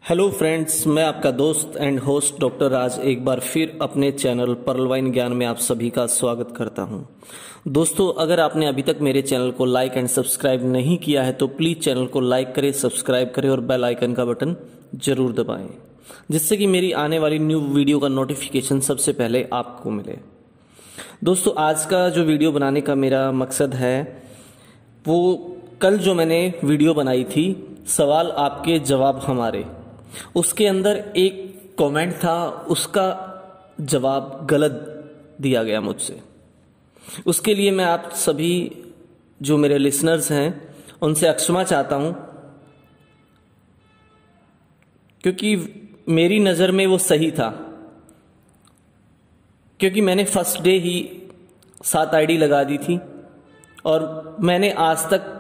Hello friends, मैं आपका दोस्त एंड होस्ट डॉक्टर राज एक बार फिर अपने चैनल पर्ल वाइन ज्ञान में आप सभी का स्वागत करता हूं। दोस्तों, अगर आपने अभी तक मेरे चैनल को लाइक एंड सब्सक्राइब नहीं किया है तो प्लीज़ चैनल को लाइक करें, सब्सक्राइब करें और बेल आइकन का बटन जरूर दबाएं, जिससे कि मेरी आने वाली न्यू वीडियो का नोटिफिकेशन सबसे पहले आपको मिले। दोस्तों, आज का जो वीडियो बनाने का मेरा मकसद है वो कल जो मैंने वीडियो बनाई थी सवाल आपके जवाब हमारे, उसके अंदर एक कमेंट था, उसका जवाब गलत दिया गया मुझसे। उसके लिए मैं आप सभी जो मेरे लिसनर्स हैं उनसे क्षमा चाहता हूं, क्योंकि मेरी नज़र में वो सही था। क्योंकि मैंने फर्स्ट डे ही 7 आईडी लगा दी थी और मैंने आज तक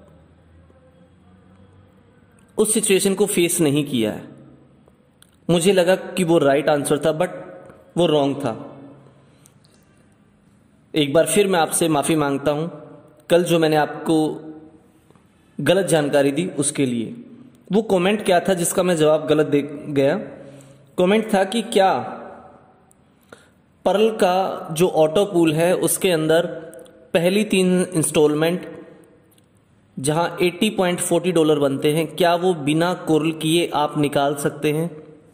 उस सिचुएशन को फेस नहीं किया है। मुझे लगा कि वो राइट आंसर था, बट वो रॉन्ग था। एक बार फिर मैं आपसे माफ़ी मांगता हूं कल जो मैंने आपको गलत जानकारी दी उसके लिए। वो कमेंट क्या था जिसका मैं जवाब गलत दे गया? कमेंट था कि क्या पर्ल का जो ऑटो पूल है उसके अंदर पहली 3 इंस्टॉलमेंट जहां $80.40 बनते हैं, क्या वो बिना कोरल किए आप निकाल सकते हैं?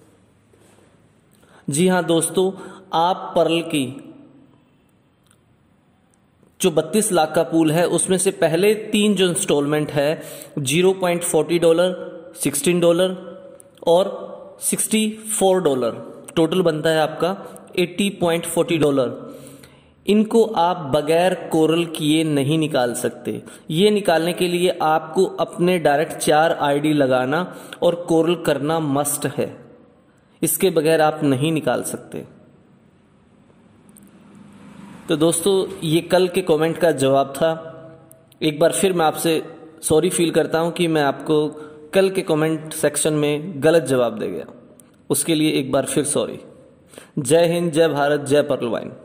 जी हां दोस्तों, आप पर्ल की जो 32 लाख का पूल है उसमें से पहले 3 जो इंस्टॉलमेंट है $0.40, $16 और $64, टोटल बनता है आपका $80.40। इनको आप बगैर कोरल किए नहीं निकाल सकते। ये निकालने के लिए आपको अपने डायरेक्ट 4 आईडी लगाना और कोरल करना मस्ट है। इसके बगैर आप नहीं निकाल सकते। तो दोस्तों, ये कल के कमेंट का जवाब था। एक बार फिर मैं आपसे सॉरी फील करता हूं कि मैं आपको कल के कमेंट सेक्शन में गलत जवाब दे गया। उसके लिए एक बार फिर सॉरी। जय हिंद, जय भारत, जय पर्ल वाइन।